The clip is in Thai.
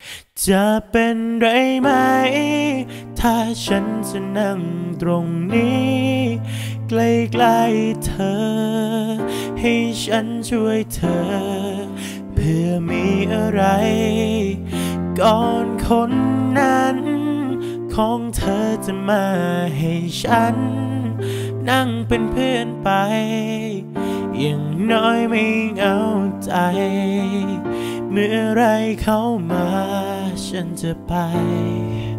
จะเป็นไรไหมถ้าฉันจะนั่งตรงนี้ใกล้ๆเธอให้ฉันช่วยเธอเพื่อมีอะไรก่อนคนนั้นของเธอจะมาให้ฉันนั่งเป็นเพื่อนไปอย่างน้อยไม่เหงาใจเมื่อไรเข้ามาฉันจะไป